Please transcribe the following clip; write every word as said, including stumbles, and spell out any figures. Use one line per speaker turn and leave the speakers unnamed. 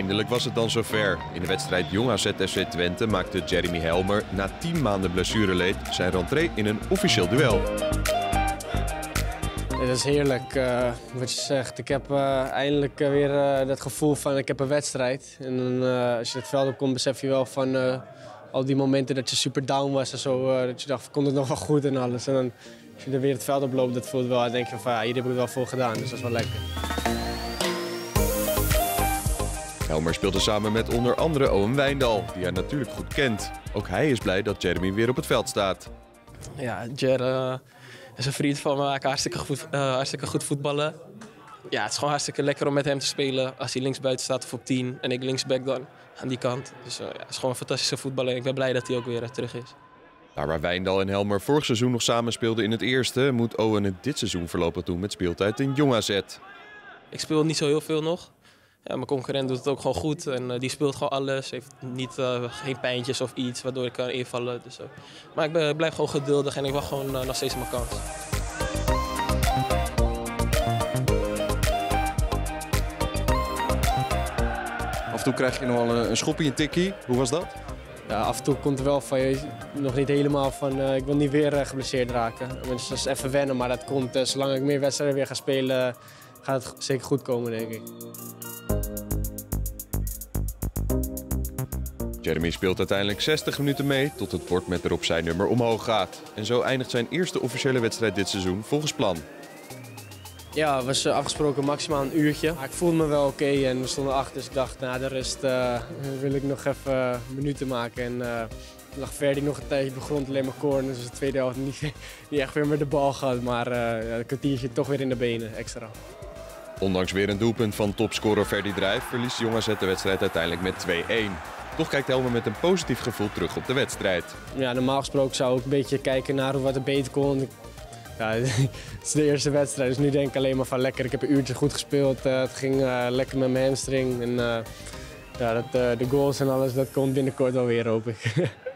Eindelijk was het dan zover. In de wedstrijd Jong A Z F C Twente maakte Jeremy Helmer na tien maanden blessureleed zijn rentree in een officieel duel.
Het is heerlijk, uh, wat je zegt. Ik heb uh, eindelijk uh, weer uh, dat gevoel van ik heb een wedstrijd. En dan, uh, als je het veld op komt, besef je wel van uh, al die momenten dat je super down was en zo. Uh, dat je dacht, komt het nog wel goed en alles. En dan, als je er weer het veld op loopt, dat voelt wel. Dan denk je van, ja, hier heb ik het wel voor gedaan. Dus dat is wel lekker.
Helmer speelde samen met onder andere Owen Wijndal, die hij natuurlijk goed kent. Ook hij is blij dat Jeremy weer op het veld staat.
Ja, Jer uh, is een vriend van me. Hij kan hartstikke goed, uh, hartstikke goed voetballen. Ja, het is gewoon hartstikke lekker om met hem te spelen. Als hij linksbuiten staat of op tien en ik linksback dan aan die kant. Dus uh, ja, het is gewoon een fantastische voetballer en ik ben blij dat hij ook weer uh, terug is.
Daar waar Wijndal en Helmer vorig seizoen nog samen speelden in het eerste, moet Owen het dit seizoen voorlopig doen met speeltijd in Jong A Z.
Ik speel niet zo heel veel nog. Ja, mijn concurrent doet het ook gewoon goed en uh, die speelt gewoon alles. Heeft niet, uh, geen pijntjes of iets waardoor ik kan invallen. Dus, uh. Maar ik ben, blijf gewoon geduldig en ik wacht gewoon uh, nog steeds mijn kans.
Af en toe krijg je nog wel een schop in je tikkie. Hoe was dat?
Ja, af en toe komt er wel van je nog niet helemaal van uh, ik wil niet weer uh, geblesseerd raken. Dus dat is even wennen, maar dat komt. Uh, zolang ik meer wedstrijden weer ga spelen, uh, gaat het zeker goed komen, denk ik.
Jeremy speelt uiteindelijk zestig minuten mee tot het bord met erop zijn nummer omhoog gaat. En zo eindigt zijn eerste officiële wedstrijd dit seizoen volgens plan.
Ja, het was afgesproken maximaal een uurtje. Maar ik voelde me wel oké okay en we stonden achter, dus ik dacht na de rust uh, wil ik nog even uh, minuten maken. En uh, lag Verdi nog een tijdje op de grond, alleen maar corners, dus de tweede helft niet, niet echt weer met de bal gehad, maar uh, ja, een kwartiertje toch weer in de benen, extra.
Ondanks weer een doelpunt van topscorer Ferdy Drijf verliest Jong A Z de wedstrijd uiteindelijk met twee een. Toch kijkt Helmer met een positief gevoel terug op de wedstrijd.
Ja, normaal gesproken zou ik een beetje kijken naar wat er beter kon. Ja, het is de eerste wedstrijd, dus nu denk ik alleen maar van lekker. Ik heb een uurtje goed gespeeld, uh, het ging uh, lekker met mijn hamstring. En, uh, ja, dat, uh, de goals en alles, dat komt binnenkort alweer, hoop ik.